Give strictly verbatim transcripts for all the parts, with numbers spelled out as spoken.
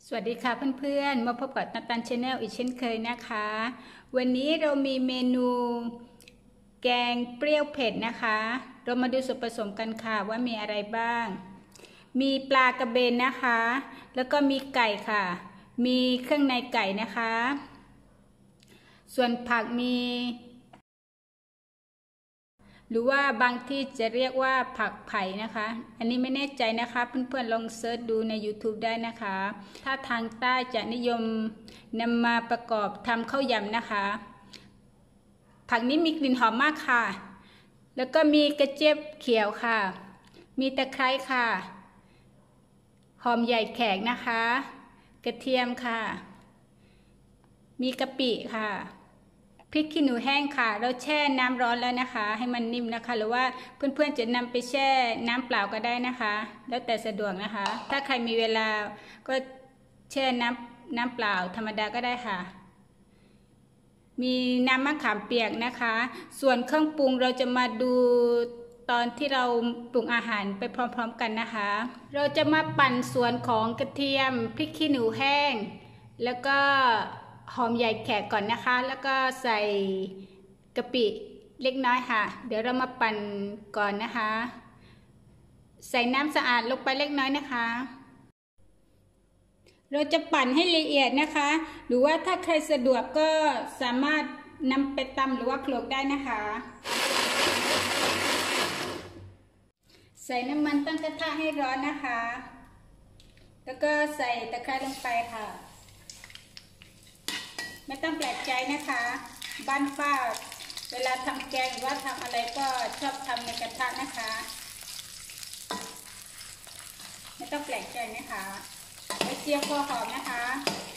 สวัสดีค่ะเพื่อนๆมาพบกับนัตตันชาแนลอีกเช่นเคยนะคะวันนี้เรามีเมนูแกงเปรี้ยวเผ็ดนะคะเรามาดูส่วนผสมกันค่ะว่ามีอะไรบ้างมีปลากระเบนนะคะแล้วก็มีไก่ค่ะมีเครื่องในไก่นะคะส่วนผักมีหรือว่าบางที่จะเรียกว่าผักไผ่นะคะอันนี้ไม่แน่ใจนะคะเพื่อนๆลองเซิร์ชดูใน ยูทูบ ได้นะคะถ้าทางใต้จะนิยมนำมาประกอบทำข้าวยำนะคะผักนี้มีกลิ่นหอมมากค่ะแล้วก็มีกระเจี๊ยบเขียวค่ะมีตะไคร้ค่ะหอมใหญ่แขกนะคะกระเทียมค่ะมีกะปิค่ะพริกขี้หนูแห้งค่ะเราแช่น้ำร้อนแล้วนะคะให้มันนิ่มนะคะหรือว่าเพื่อนๆจะนำไปแช่น้ำเปล่าก็ได้นะคะแล้วแต่สะดวกนะคะถ้าใครมีเวลาก็แช่น้ำน้ำเปล่าธรรมดาก็ได้ค่ะมีน้ำมะขามเปียกนะคะส่วนเครื่องปรุงเราจะมาดูตอนที่เราปรุงอาหารไปพร้อมๆกันนะคะเราจะมาปั่นส่วนของกระเทียมพริกขี้หนูแห้งแล้วก็หอมใหญ่แขกก่อนนะคะแล้วก็ใส่กะปิเล็กน้อยค่ะเดี๋ยวเรามาปั่นก่อนนะคะใส่น้ำสะอาดลงไปเล็กน้อยนะคะเราจะปั่นให้ละเอียดนะคะหรือว่าถ้าใครสะดวกก็สามารถนำไปตำหรือว่าโขลกได้นะคะใส่น้ำมันตั้งกระทะให้ร้อนนะคะแล้วก็ใส่ตะไคร้ลงไปค่ะไม่ต้องแปลกใจนะคะบ้านป้าเวลาทำแกงหรือว่าทำอะไรก็ชอบทำในกระทะนะคะไม่ต้องแปลกใจนะคะไอเจียวพอหอมนะคะ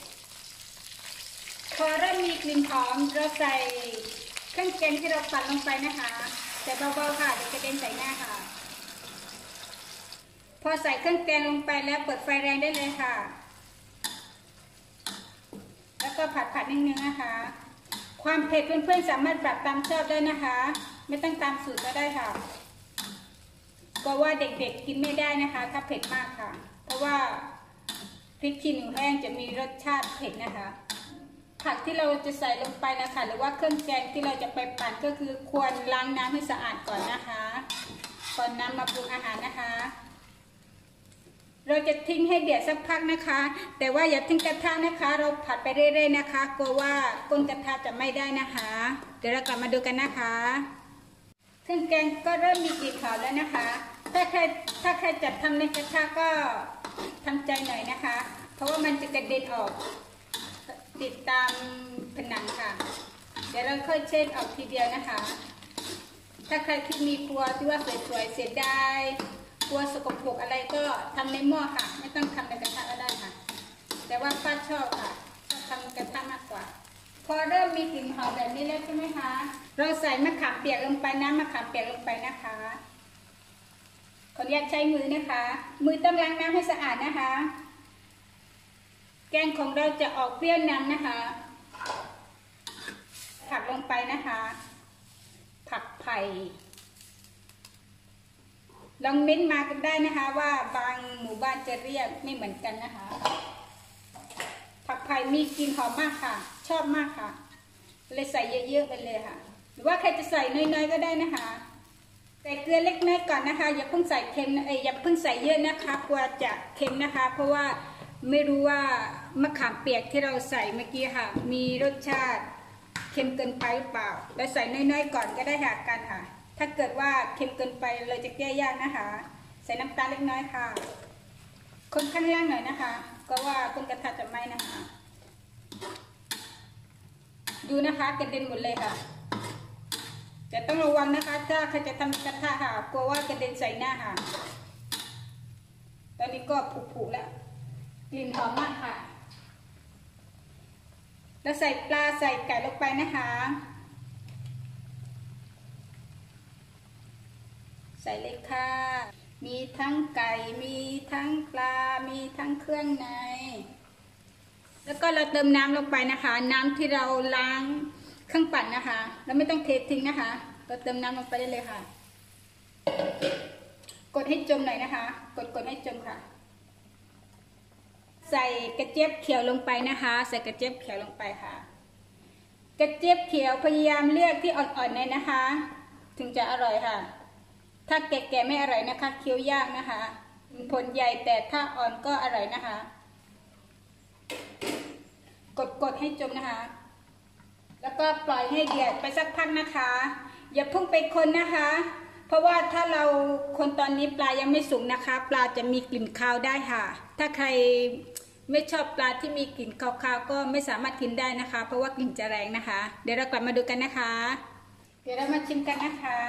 พอเริ่มมีกลิ่นหอมเราใส่เครื่องแกงที่เราปั่นลงไปนะคะแต่เบาๆค่ะเดี๋ยวจะเด็นใส่หน้าค่ะพอใส่เครื่องแกงลงไปแล้วเปิดไฟแรงได้เลยค่ะแล้วก็ผัดผัดนิดนึงนะคะความเผ็ดเพื่อนๆสามารถปรับตามชอบได้นะคะไม่ต้องตามสูตรก็ได้ค่ะเพราะว่าเด็กๆกินไม่ได้นะคะถ้าเผ็ดมากค่ะเพราะว่าพริกขี้หนูแห้งจะมีรสชาติเผ็ดนะคะผักที่เราจะใส่ลงไปนะคะหรือว่าเครื่องแกงที่เราจะไปปั่นก็คือควรล้างน้ำให้สะอาดก่อนนะคะก่อนนำมาปรุงอาหารนะคะเราจะทิ้งให้เดือดสักพักนะคะแต่ว่าอย่าทิ้งกระทะนะคะเราผัดไปเรื่อยๆนะคะกลัวว่าก้นกระทะจะไม่ได้นะคะเดี๋ยวเรากลับมาดูกันนะคะเครื่องแกงก็เริ่มมีกลิ่นหอมแล้วนะคะถ้าใครถ้าใครจัดทำในกระทะก็ทำใจหน่อยนะคะเพราะว่ามันจะกระเด็นออกติดตามผนังค่ะเดี๋ยวเราค่อยเช็ดออกทีเดียวนะคะถ้าใครที่มีครัวที่ว่าสวยๆเสียดายกลัวสกปรกอะไรก็ทำในหม้อค่ะไม่ต้องทำในกระทะก็ได้ค่ะแต่ว่าป้าชอบค่ะชอบทำกระทะมากกว่าพอเริ่มมีกลิ่นหอมแบบนี้แล้วใช่ไหมคะเราใส่มะขามเปียกลงไปน้ำมะขามเปียกลงไปนะคะขออนุญาตใช้มือนะคะมือต้องล้างน้ำให้สะอาดนะคะแกงของเราจะออกเปรี้ยวนำนะคะผักลงไปนะคะผักไผ่ลองเม้นมากันได้นะคะว่าบางหมู่บ้านจะเรียกไม่เหมือนกันนะคะผักไผ่มีกลิ่นหอมมากค่ะชอบมากค่ะเลยใส่เยอะๆไปเลยค่ะหรือว่าใครจะใส่น้อยๆก็ได้นะคะใส่เกลือเล็กน้อยก่อนนะคะอย่าเพิ่งใส่เค็มเอ้ยอย่าเพิ่งใส่เยอะนะคะกลัวจะเค็มนะคะเพราะว่าไม่รู้ว่ามะขามเปียกที่เราใส่เมื่อกี้ค่ะมีรสชาติเค็มเกินไปหรือเปล่าแล้วใส่น้อยๆก่อนก็ได้ค่ะกันค่ะถ้าเกิดว่าเค็มเกินไปเราจะแก้ยากนะคะใส่น้ำตาลเล็กน้อยค่ะคนข้างล่างหน่อยนะคะก็ว่าก้นกระทะจะไหม้นะคะดูนะคะกระเด็นหมดเลยค่ะแต่ต้องระวังนะคะถ้าใครจะทำกระทะค่ะกลัวว่ากระเด็นใส่หน้าค่ะตอนนี้ก็ผุๆแล้วกลิ่นหอมมากค่ะแล้วใส่ปลาใส่ไก่ลงไปนะคะใส่เลยค่ะมีทั้งไก่มีทั้งปลามีทั้งเครื่องในแล้วก็เราเติมน้ำลงไปนะคะน้ำที่เราล้างเครื่องปั่นนะคะเราไม่ต้องเททิ้งนะคะเราเติมน้ำลงไปได้เลยค่ะกดให้จมหน่อยนะคะกดกดให้จมค่ะใส่กระเจี๊ยบเขียวลงไปนะคะใส่กระเจี๊ยบเขียวลงไปค่ะกระเจี๊ยบเขียวพยายามเลือกที่อ่อนๆเลยนะคะถึงจะอร่อยค่ะถ้าแก่ๆไม่อร่อยนะคะเคี้ยวยากนะคะผลใหญ่แต่ถ้าอ่อนก็อร่อยนะคะกดๆให้จมนะคะแล้วก็ปล่อยให้เดือดไปสักพักนะคะอย่าเพิ่งไปคนนะคะเพราะว่าถ้าเราคนตอนนี้ปลายังไม่สุกนะคะปลาจะมีกลิ่นคาวได้ค่ะถ้าใครไม่ชอบปลาที่มีกลิ่นคาวๆก็ไม่สามารถกินได้นะคะเพราะว่ากลิ่นจะแรงนะคะเดี๋ยวเรากลับมาดูกันนะคะเดี๋ยวเรามาชิมกันนะคะ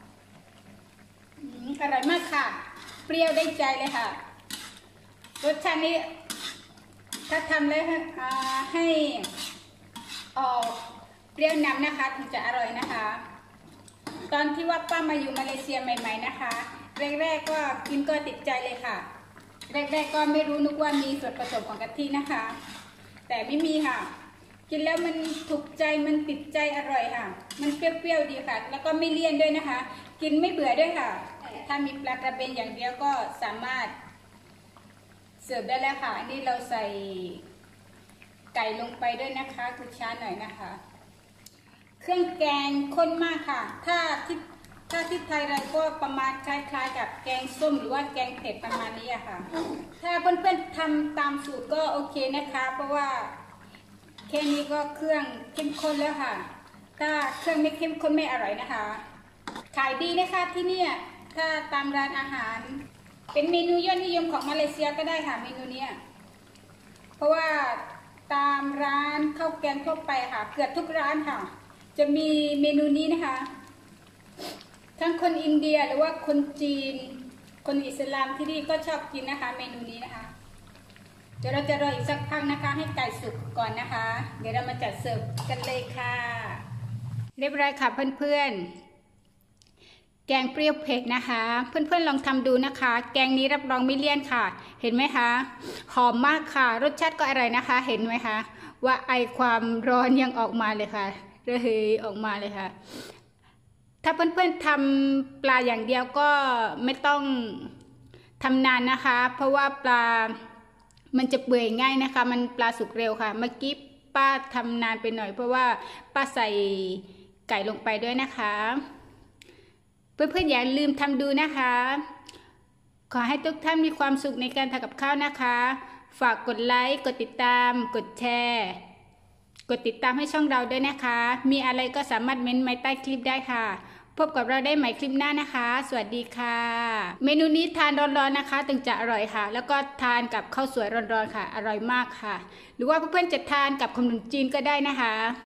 อร่อยมากค่ะเปรี้ยวได้ใจเลยค่ะรสชาตินี้ถ้าทำเลยให้ออกเปรี้ยวนำนะคะถึงจะอร่อยนะคะตอนที่ว่าป้ามาอยู่มาเลเซียใหม่ๆนะคะแรกๆก็กินก็ติดใจเลยค่ะแรกๆก็ไม่รู้นึกว่ามีส่วนผสมของกะทินะคะแต่ไม่มีค่ะกินแล้วมันถูกใจมันติดใจอร่อยค่ะมันเปรี้ยวๆดีค่ะแล้วก็ไม่เลี่ยนด้วยนะคะกินไม่เบื่อด้วยค่ะถ้ามีปลากระเบนอย่างเดียวก็สามารถเสิร์ฟได้แล้วค่ะอันนี้เราใส่ไก่ลงไปด้วยนะคะคุณช้าหน่อยนะคะเครื่องแกงข้นมากค่ะถ้าที่ถ้าที่ไทยเราก็ประมาณคล้ายๆกับแกงส้มหรือว่าแกงเผ็ดประมาณนี้ค่ะถ้าเพื่อนๆทำตามสูตรก็โอเคนะคะเพราะว่าแค่นี้ก็เครื่องเข้มข้นแล้วค่ะถ้าเครื่องไม่เข้มข้นไม่อร่อยนะคะขายดีนะคะที่นี่ถ้าตามร้านอาหารเป็นเมนูยอดนิยมของมาเลเซียก็ได้ค่ะเมนูนี้เพราะว่าตามร้านข้าวแกงทั่วไปค่ะเกือบทุกร้านค่ะจะมีเมนูนี้นะคะทั้งคนอินเดียหรือว่าคนจีนคนอิสลามที่นี่ก็ชอบกินนะคะเมนูนี้นะคะเดี๋ยวเราจะรออีกสักพักนะคะให้ไก่สุกก่อนนะคะเดี๋ยวเรามาจัดเสิร์ฟกันเลยค่ะเรียบร้อยค่ะเพื่อนๆแกงเปรี้ยวเผ็ดนะคะเพื่อนๆลองทำดูนะคะแกงนี้รับรองไม่เลี่ยนค่ะเห็นไหมคะหอมมากค่ะรสชาติก็อร่อยนะคะเห็นไหมคะว่าไอความร้อนยังออกมาเลยค่ะระเหยออกมาเลยค่ะถ้าเพื่อนๆทำปลาอย่างเดียวก็ไม่ต้องทำนานนะคะเพราะว่าปลามันจะเปื่อยง่ายนะคะมันปลาสุกเร็วค่ะเมื่อกี้ป้าทำนานไปหน่อยเพราะว่าป้าใส่ไก่ลงไปด้วยนะคะเพื่อนๆอย่าลืมทำดูนะคะขอให้ทุกท่านมีความสุขในการทำกับข้าวนะคะฝากกดไลค์กดติดตามกดแชร์กดติดตามให้ช่องเราด้วยนะคะมีอะไรก็สามารถเม้นต์ไว้ใต้คลิปได้ค่ะพบกับเราได้ใหม่คลิปหน้านะคะสวัสดีค่ะเมนูนี้ทานร้อนๆนะคะถึงจะอร่อยค่ะแล้วก็ทานกับข้าวสวยร้อนๆค่ะอร่อยมากค่ะหรือว่าเพื่อนๆจะทานกับขนมจีนก็ได้นะคะ